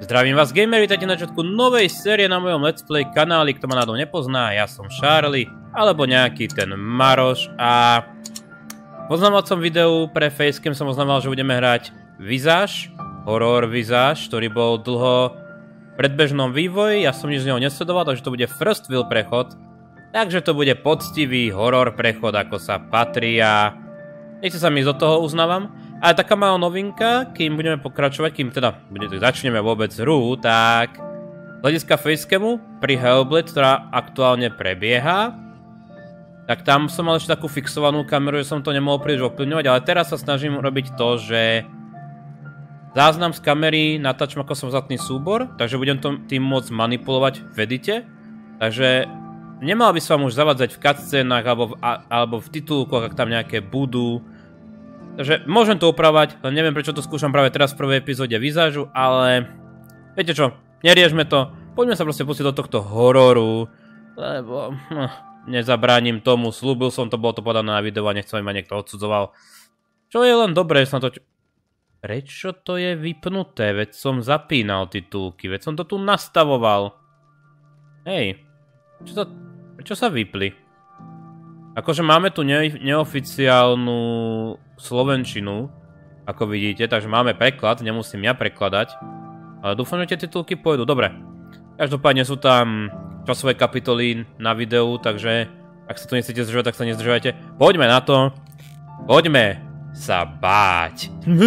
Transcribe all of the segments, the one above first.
Zdravím vás gamery, vítajte na začiatku novej série na mojom Let's Play kanáli. Kto ma nádou nepozná, ja som Charlie, alebo nejaký ten Maroš a v oznamovacom videu pre Facecam som oznamoval, že budeme hrať Visage, horor Visage, ktorý bol dlho v predbežnom vývoji, ja som nič z neho nesledoval, takže to bude first wheel prechod, takže to bude poctivý horor prechod, ako sa patrí a nechce sa mi do toho, uznávam. Ale taká malá novinka, kým budeme pokračovať, kým teda začneme vôbec hru, tak z hľadiska Facecamu pri Hellblade, ktorá aktuálne prebieha, tak tam som mal ešte takú fixovanú kameru, že som to nemohol príliš ovplyvňovať, ale teraz sa snažím robiť to, že záznam z kamery natáčam ako samostatný súbor, takže budem tým môcť manipulovať v edite, takže nemal by sa vám už zavadzať v cutscénach alebo v titulkoch, ak tam nejaké budú. Takže môžem to upravať, len neviem prečo to skúšam práve teraz v prvej epizóde Visážu, ale viete čo, neriežme to, poďme sa proste pustiť do tohto hororu, lebo nezabránim tomu, slúbil som to, bolo to podané na video a nechcem, aby ma niekto odsudzoval. Čo je len dobré, že sa to... Prečo to je vypnuté? Veď som zapínal titulky, veď som to tu nastavoval. Hej, prečo sa vypli? Akože máme tu neoficiálnu slovenčinu, ako vidíte, takže máme preklad, nemusím ja prekladať. Ale dúfam, že tie titulky pôjdu. Dobre. Každopádne sú tam časové kapitoly na videu, takže ak sa tu nechcete zdržovať, tak sa nezdržujete. Poďme na to. Poďme sa báť.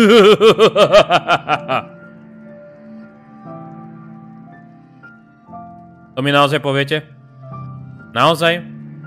To mi naozaj poviete? Naozaj?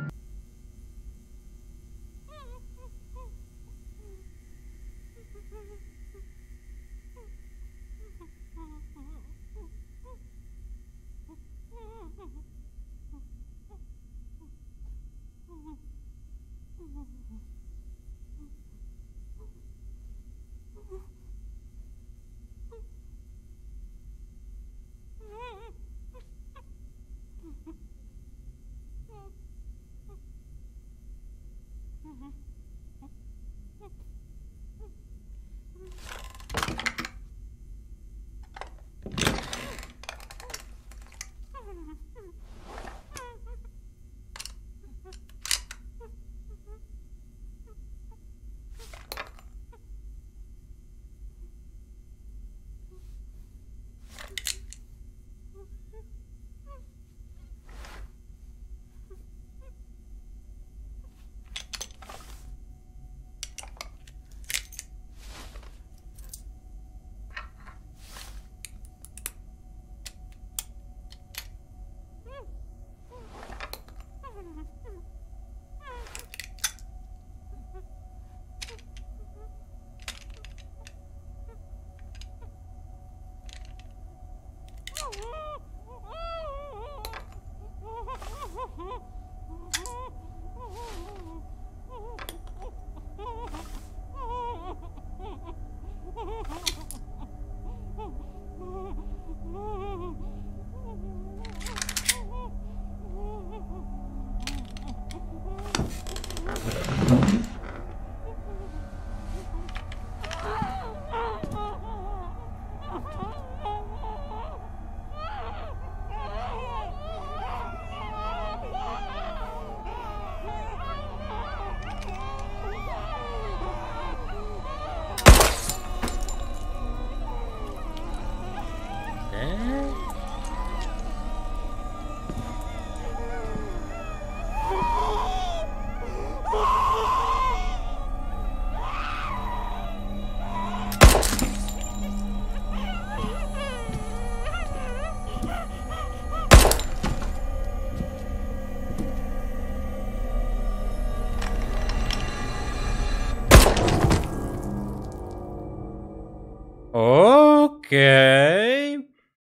Okej.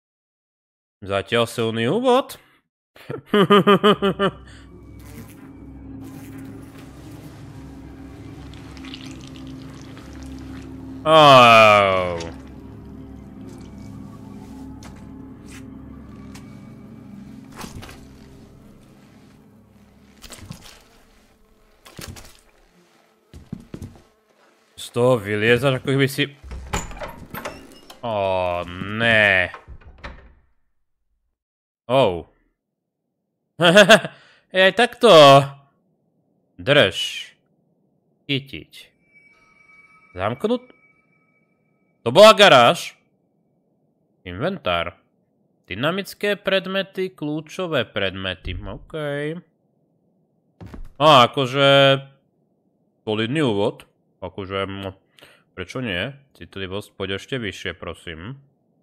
Zatiaľ silný úvod. Oh. Z toho vyliezaš, ako by si... Ó, ne. Oh. Je aj takto. Drž. Chytiť. Zamknúť. To bola garáž. Inventár. Dynamické predmety, kľúčové predmety. OK. Akože... solidný úvod. Akože... prečo nie? Citlivosť, poď ešte vyššie, prosím.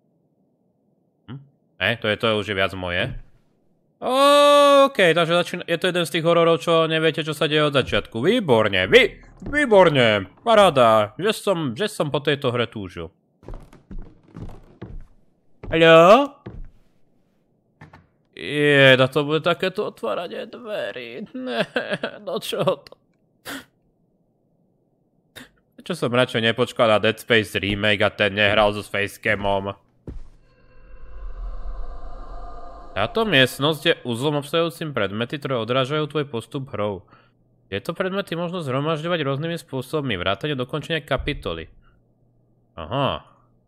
To už je viac moje. OK, takže je to jeden z tých hororov, čo neviete, čo sa deje od začiatku. Výborne, výborne, paráda, že som po tejto hre túžil. Haló? To bude takéto otváranie dverí. No čo to? Čo som radšej nepočkal na Dead Space remake a ten nehral so Facecamom. Táto miestnosť je uzlom obsahujúcim predmety, ktoré odrážajú tvoj postup hrou. Tieto predmety možno zhromažďovať rôznymi spôsobmi, vrátane dokončenia kapitoly. Aha.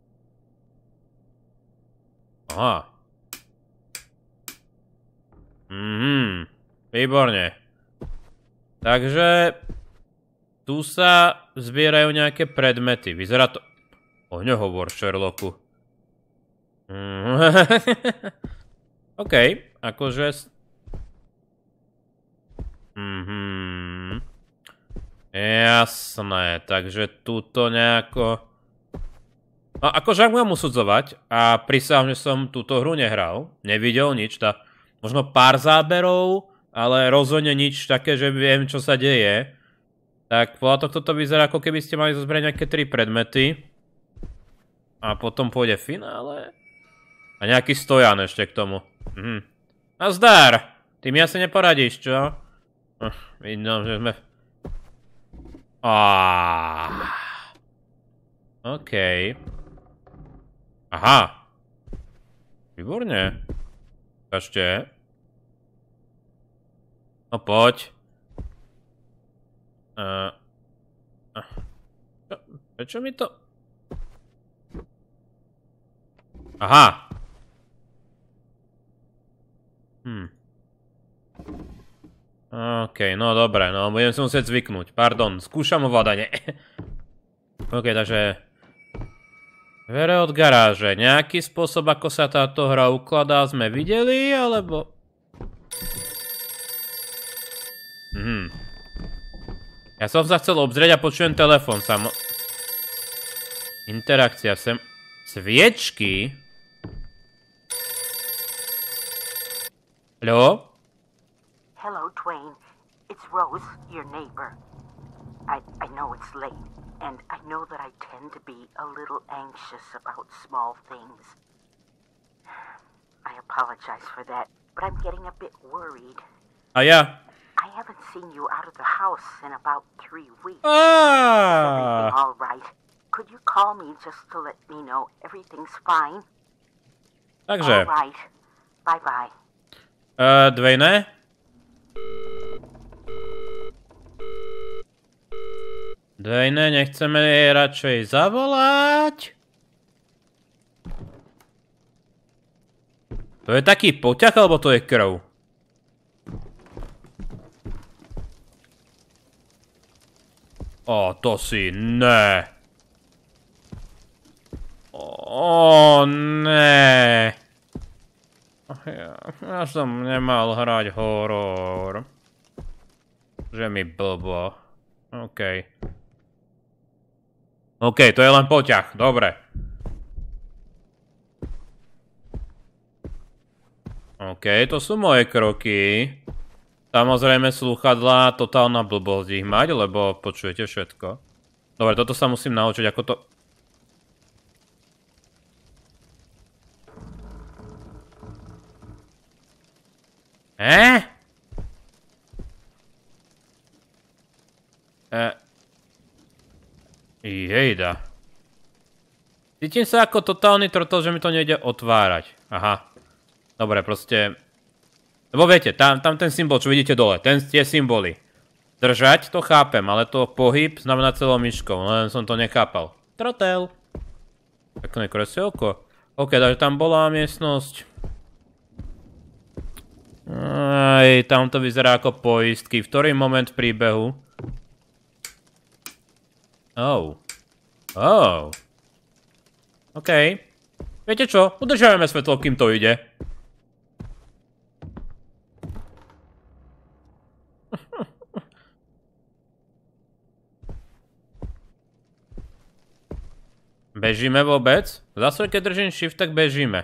Výborne. Takže... tu sa zbierajú nejaké predmety. Vyzerá to... nehovor, Sherlocku. OK, akože... Jasné, takže túto nejako... akože ak mám usudzovať a prisahám, že som túto hru nehral, nevidel nič, možno pár záberov, ale rozhodne nič také, že viem, čo sa deje, tak podľa tohto to vyzerá, ako keby ste mali zozbierať nejaké 3 predmety a potom pôjde finále a nejaký stojan ešte k tomu. Nazdar! Ty mi asi neporadíš, čo? Vidím, že sme... OK. Aha. Výborne. Ešte. No poď. Prečo mi to... Aha. OK, no dobre, no budem si musieť zvyknúť. Pardon, skúšam ovládanie. OK, takže... dvere od garáže. Nejaký spôsob, ako sa táto hra ukladá, sme videli, alebo... Ja som sa chcel obzrieť a počujem telefón samo... Interakcia sem... Sviečky? Haló? Hello, Twain. It's Rose, your neighbor. I know it's late, and I know that I tend to be a little anxious about small things. I apologize for that, but I'm getting a bit worried. A ja? I haven't seen you out of the house in about 3 weeks. Is everything all right? Could you call me just to let me know everything's fine? Takže. All right. Bye-bye. Dvejné? Dvejné, nechceme jej radšej zavolať? To je taký poťah, alebo to je krv? To si ne. Ne. Ja som nemal hrať horor. Že mi blbo. OK. OK, to je len poťah, dobre. OK, to sú moje kroky. Samozrejme slúchadlá, totálna blbosť ich mať, lebo počujete všetko. Dobre, toto sa musím naučiť, ako to... Jejda. Cítim sa ako totálny trotol, že mi to nejde otvárať. Aha. Dobre, proste... Lebo viete, tam ten symbol, čo vidíte dole, tie symboly. Držať, to chápem, ale to pohyb znamená celou myškou, len som to nechápal. Trotel. Pekné kresielko. OK, takže tam bola miestnosť. Aj, tam to vyzerá ako poistky. V ktorý moment príbehu? Oh. Oh. OK. Viete čo? Udržiavame svetlo, kým to ide. Bežíme vôbec? Zase keď držím shift, tak bežíme.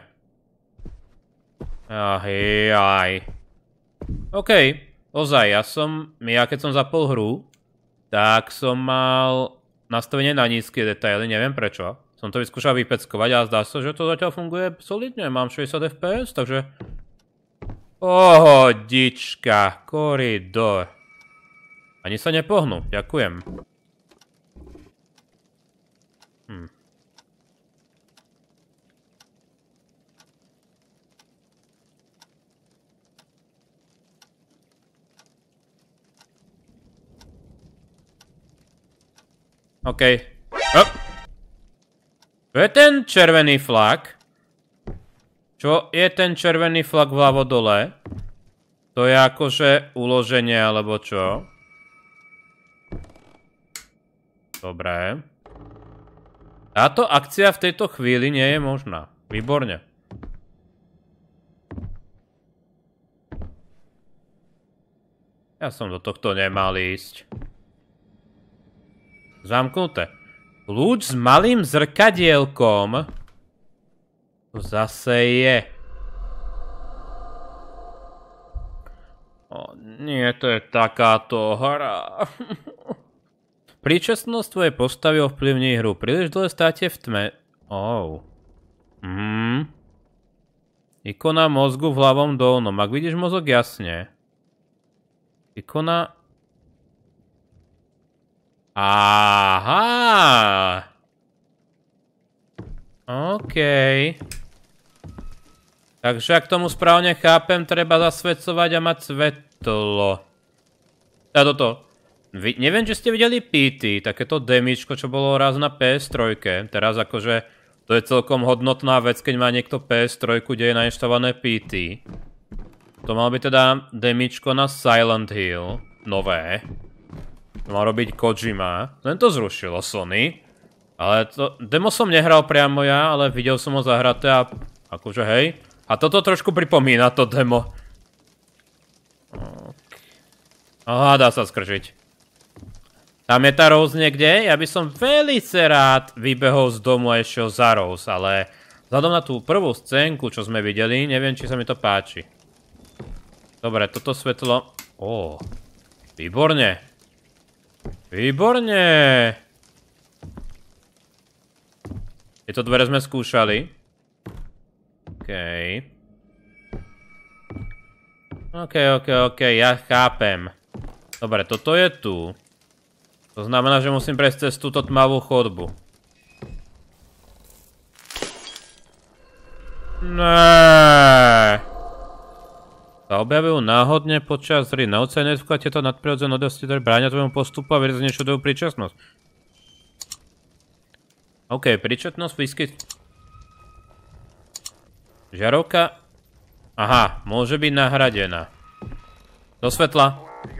Aj. OK. Ozaj, ja keď som zapol hru, tak som mal nastavenie na nízke detaily, neviem prečo. Som to vyskúšal vypeckovať a zdá sa, že to zatiaľ funguje solidne. Mám 60 fps, takže... Pohodička, koridor. Ani sa nepohnú, ďakujem. OK. Čo je ten červený flak? Čo je ten červený flak vľavo dole? To je akože uloženie alebo čo? Dobre. Táto akcia v tejto chvíli nie je možná. Výborne. Ja som do tohto nemal ísť. Zamknuté. Kľúč s malým zrkadielkom. To zase je. Nie, to je takáto hra. Príčasnosť tvojej postavy ovplyvní hru. Príliš dlho státe v tme. Ikona mozgu v ľavom dolnom. Ak vidíš mozog jasne. Ikona... Aha. OK. Takže ak tomu správne chápem, treba zasvedcovať a mať svetlo. A toto. Neviem, či ste videli PT, takéto demičko, čo bolo raz na PS3. Teraz akože to je celkom hodnotná vec, keď má niekto PS3, kde je nainštalované PT. To mal byť teda demičko na Silent Hill. Nové. To mal robiť Kojima. Len to zrušilo Sony. Ale to... Demo som nehral priamo ja, ale videl som ho zahraté a... Akože hej. A toto trošku pripomína to demo. Aha, dá sa skržiť. Tam je tá Rose niekde? Ja by som veľmi rád vybehol z domu a išiel za Rose, ale... Vzhľadom na tú prvú scénku, čo sme videli, neviem, či sa mi to páči. Dobre, toto svetlo... Výborne. Výborne! Tieto dvere sme skúšali. OK, ja chápem. Dobre, toto je tu. To znamená, že musím prejsť cez túto tmavú chodbu. Né. Sa objavujú náhodne počas hry. Naučaj nezvklad tieto nadprirodzené udalosti, ktoré bránia tvojmu postupu a výrazne šudujú príčetnosť. OK, príčetnosť výskyt. Žiarovka. Aha, môže byť nahradená. Do svetla.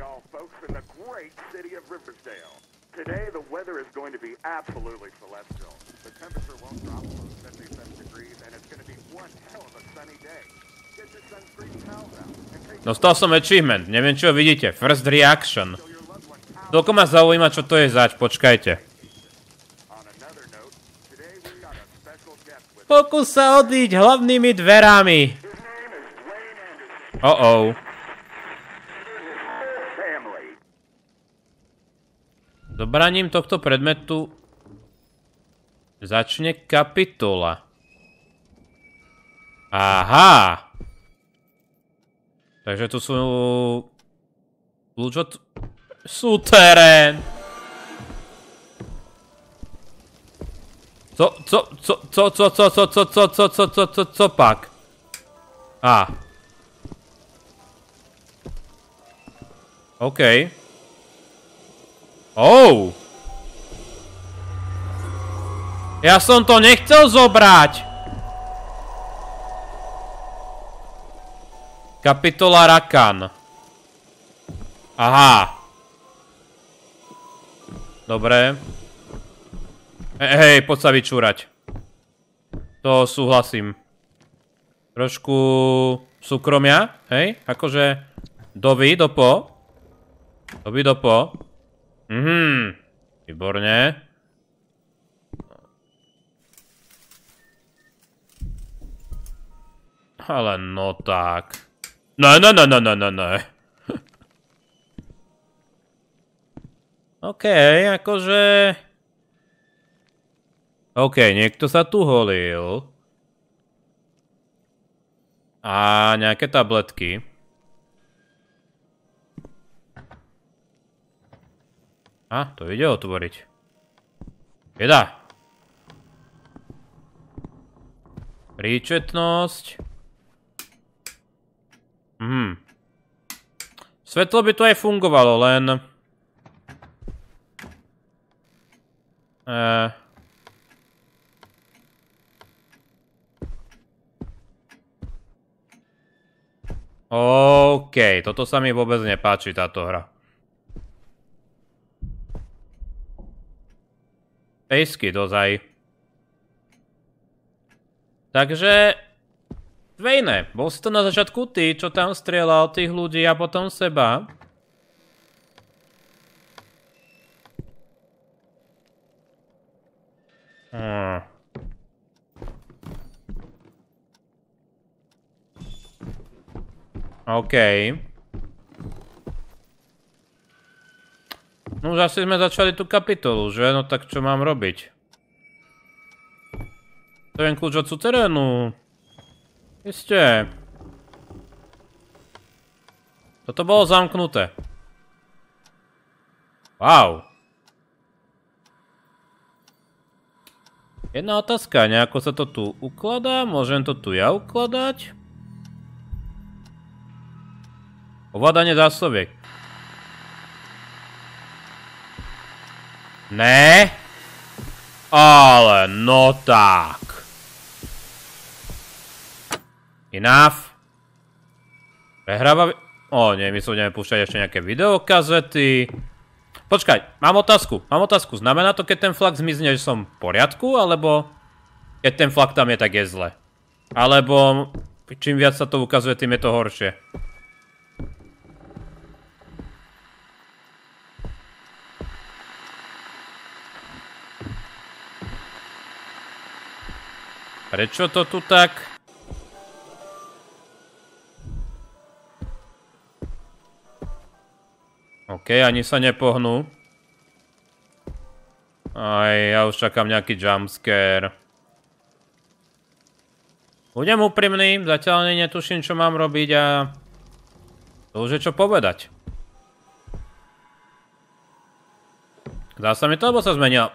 Dostal som achievement, neviem či ho vidíte. First reaction. Toľko ma zaujíma, čo to je zač, počkajte. Pokus sa odíť hlavnými dverami. Zobraním tohto predmetu začne kapitola. Aha. Takže tu sú... Kľúč Súterén. Co pak? OK. Ja som to nechcel zobrať. Kapitola Rakan. Aha. Dobre. Hej, poď sa vyčúrať. To súhlasím. Trošku súkromia, hej? Akože dovi, dopo. Dovi, dopo. Výborne. Ale no tak. Ne. OK, akože... OK, niekto sa tu holil. A nejaké tabletky. A, to ide otvoriť. Jeda. Príčetnosť. Svetlo by tu aj fungovalo, len... OK, toto sa mi vôbec nepáči, táto hra. Pejsky dozaj. Takže... Dwayne, bol si to na začiatku ty, čo tam strieľal tých ľudí a potom seba. OK. No už asi sme začali tú kapitolu, že? No tak čo mám robiť? To je kľúč od suterénu. Isté. Toto bolo zamknuté. Wow. Jedna otázka, nejako sa to tu ukladá? Môžem to tu ja ukladať? Ovládanie zásobiek. Ne? Ale no tak. Enough. Prehráva... O, nie, my sa budeme púšťať ešte nejaké videokazety. Počkaj, mám otázku. Znamená to, keď ten flak zmizne, že som v poriadku, alebo... Keď ten flak tam je, tak je zle. Alebo... Čím viac sa to ukazuje, tým je to horšie. Prečo to tu tak? OK, ani sa nepohnú. Aj, ja už čakám nejaký jumpscare. Budem úprimný, zatiaľ netuším, čo mám robiť a... To už je čo povedať. Zdá sa mi to, alebo sa zmenil?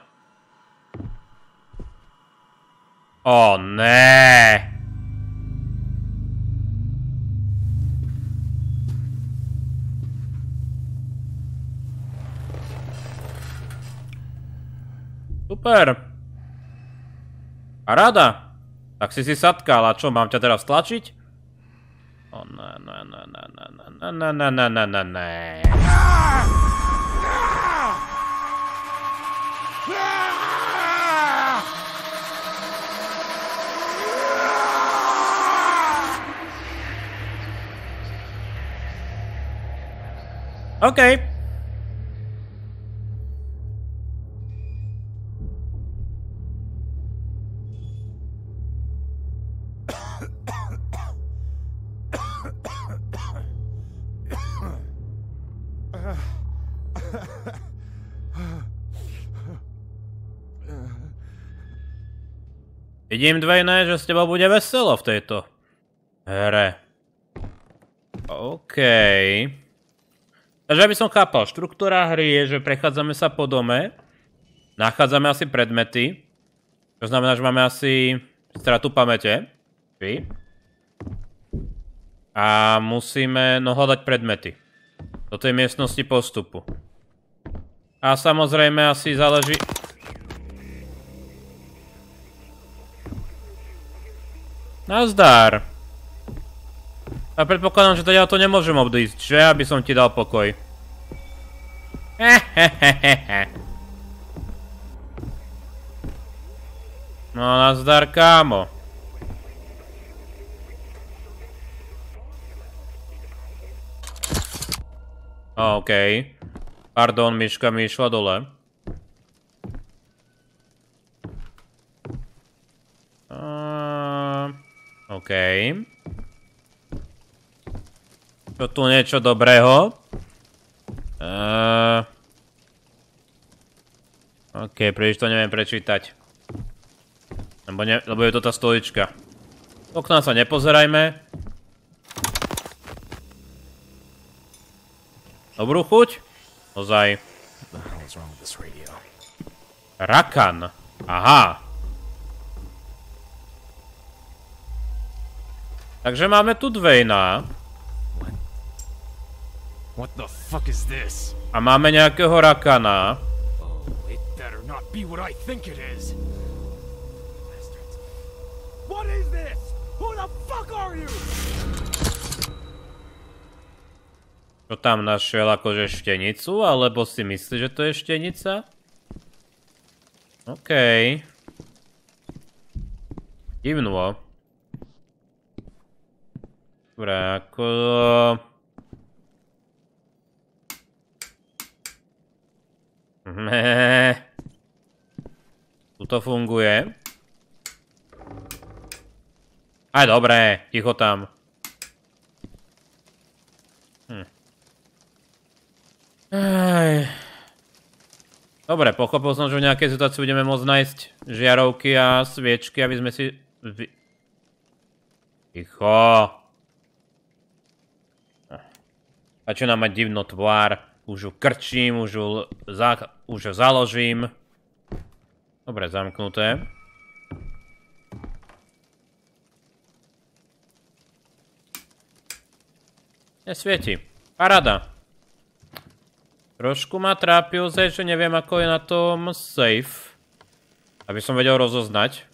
O, ne. Super. Paráda. Tak si sadkal, a čo, mám ťa teraz stlačiť? O, ne. OK. Vidím, Dwayne, že s tebou bude veselo v tejto hre. OK. Takže aby som chápal, štruktúra hry je, že prechádzame sa po dome, nachádzame asi predmety, to znamená, že máme asi stratu pamäte, a musíme hľadať predmety do tej miestnosti postupu. A samozrejme asi záleží... Nazdar. A predpokladám, že teda to nemôžem obísť, že? Aby som ti dal pokoj. No nazdar, kámo. Okej. Pardon, myška mi išla dole. Okej. Čo tu niečo dobrého? Okej, príliš to neviem prečítať. Lebo je to tá stolička. Okná sa nepozerajme. Dobrú chuť? Ozaj. Rakan. Aha. Takže máme tu Dwayna. What the fuck is this? A máme nejakého Rakana. Oh, it better not be what I think it is. Bastards. What is this? Who the fuck are you? Čo tam našiel, akože štenicu? Alebo si myslí, že to je štenica? Okej. Divno. Dobre, ako... Tuto funguje. Aj dobré, ticho tam. Dobre, pochopil som, že v nejakej situácii budeme môcť nájsť žiarovky a sviečky, aby sme si... Ticho. Začína mať divno tvár. Už ju krčím, už ju založím. Dobre, zamknuté. Nesvieti. Paráda. Trošku ma trápi ozaj, že neviem, ako je na tom safe. Aby som vedel rozoznať.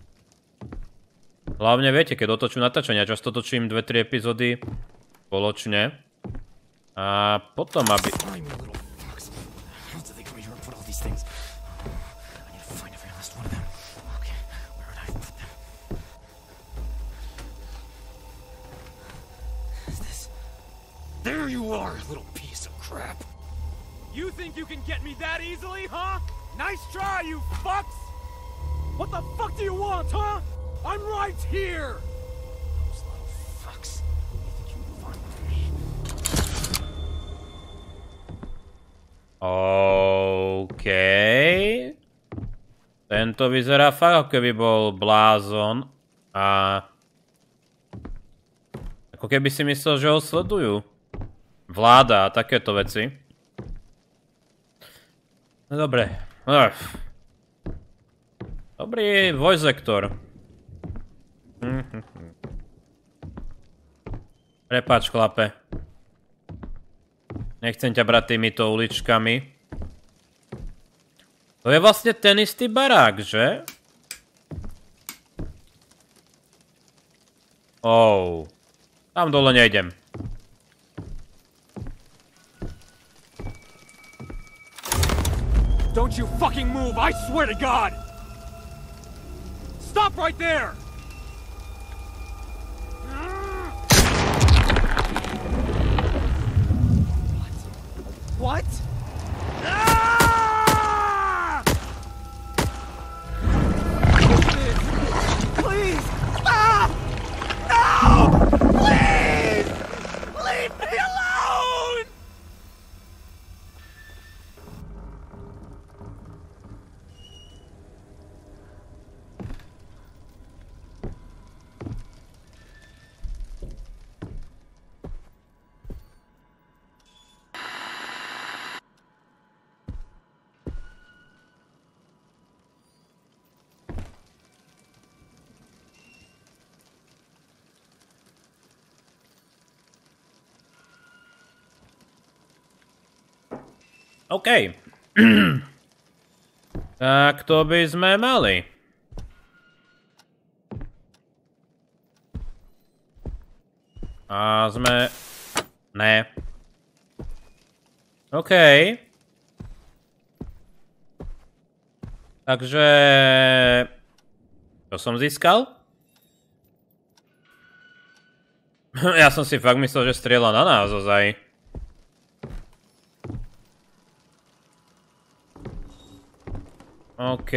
Hlavne viete, keď otočím natáčania, často točím 2-3 epizódy spoločne. A potom, aby... There you are, little piece of crap. You think you can get me that easily, huh? Nice try, you fucks! What the fuck do you want, huh? I'm right here! Those little fucks. You think you move on with me? Okej. Tento vyzerá fakt, ako keby bol blázon a... Ako keby si myslel, že ho sledujú. Vláda a takéto veci. No dobre. Dobrý voice actor. Prepáč, chlape. Nechcem ťa brať týmito uličkami. To je vlastne ten istý barák, že? Tam dole nejdem. Don't you fucking move, I swear to God! Stop right there! What? Ah! Please! Ah! No! Please! Leave me alone! OK. Tak to by sme mali. A sme... Ne. OK. Takže... Čo som získal? Ja som si fakt myslel, že strieľa na nás ozaj. OK.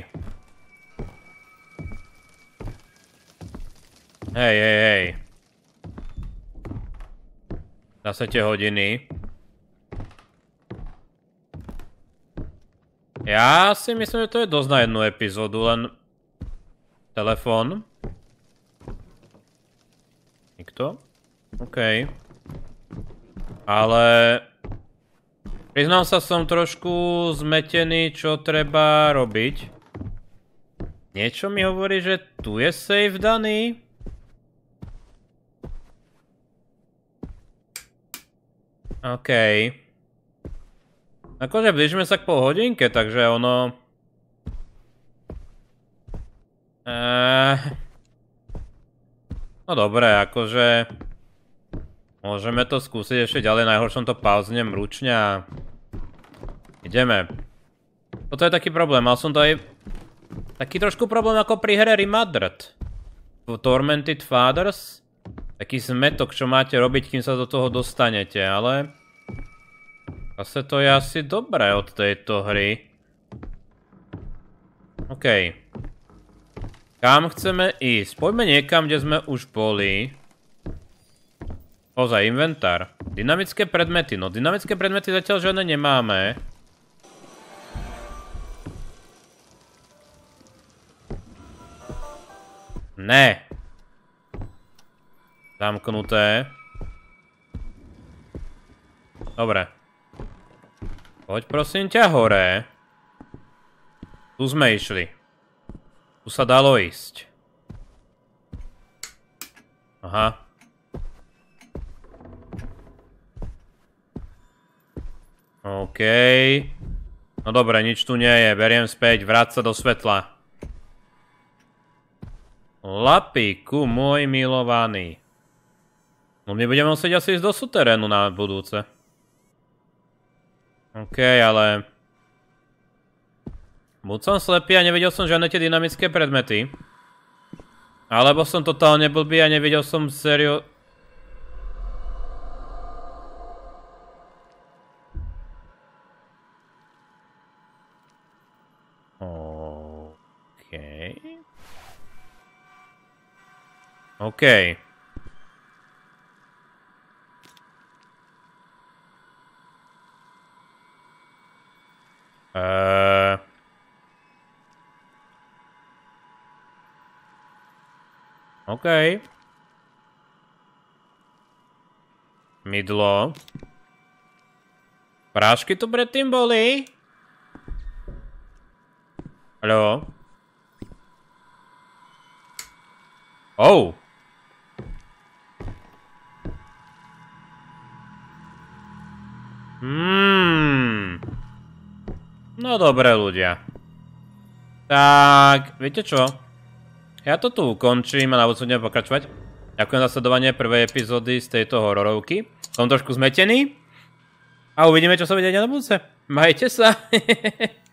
Hej. Zase tie hodiny. Ja si myslím, že to je dosť na jednu epizódu, len... Telefón. Nikto? OK. Ale... Priznám sa, som trošku zmetený, čo treba robiť. Niečo mi hovorí, že tu je save daný. OK. Akože blížime sa k pol hodinke, takže ono... No dobre, akože... Môžeme to skúsiť ešte ďalej, najhoršom to pauznem ručne a... Ideme. Toto je taký problém, mal som to aj... Taký trošku problém ako pri hre Remothered. V Tormented Fathers. Taký zmetok, čo máte robiť, kým sa do toho dostanete, ale... Zase to je asi dobré od tejto hry. OK. Kam chceme ísť? Poďme niekam, kde sme už boli. Ozaj, inventár. Dynamické predmety. No, dynamické predmety zatiaľ žiadne nemáme. Ne. Zamknuté. Dobre. Poď prosím ťa hore. Tu sme išli. Tu sa dalo ísť. Aha. OK. No dobre, nič tu nie je. Beriem späť, vráť sa do svetla. Lapíku, môj milovaný. No my budeme musieť asi ísť do suterénu na budúce. OK, ale... Buď som slepý a nevidel som žiadne tie dynamické predmety. Alebo som totálne blbý a nevidel som sério... OK. OK. OK. Mydlo. Prášky tu predtým boli? Haló? Oh. No dobre ľudia. Tak, viete čo? Ja to tu ukončím a na budúce budeme pokračovať. Ďakujem za sledovanie prvej epizódy z tejto hororovky. Som trošku zmetený. A uvidíme, čo sa bude deť na budúce. Majte sa.